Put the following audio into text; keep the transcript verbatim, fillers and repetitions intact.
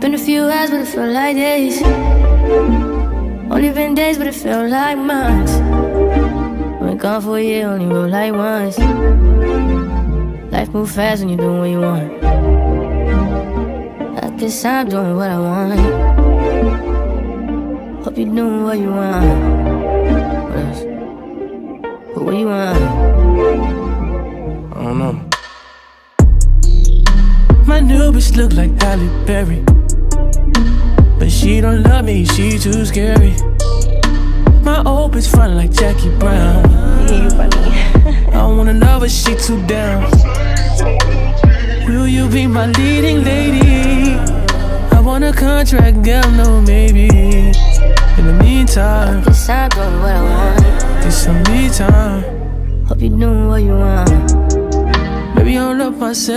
Been a few hours, but it felt like days. Only been days, but it felt like months. Been gone for a year, only roll like once. Life move fast when you doing what you want. I guess I'm doing what I want. Hope you're doing what you want. What else? But what you want? I don't know. My new bitch look like Halle Berry, but she don't love me, she too scary. My old bitch front like Jackie Brown. Yeah, you funny. I wanna know, but she too down. Will you be my leading lady? I want a contract, girl, no maybe. In the meantime, I guess I'm doing what I want. it's some me time. Hope you're doing what you want. Maybe I'll love myself.